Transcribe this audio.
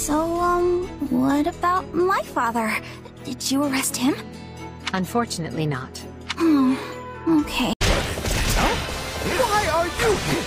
So, what about my father? Did you arrest him? Unfortunately not. Okay. Why are you here?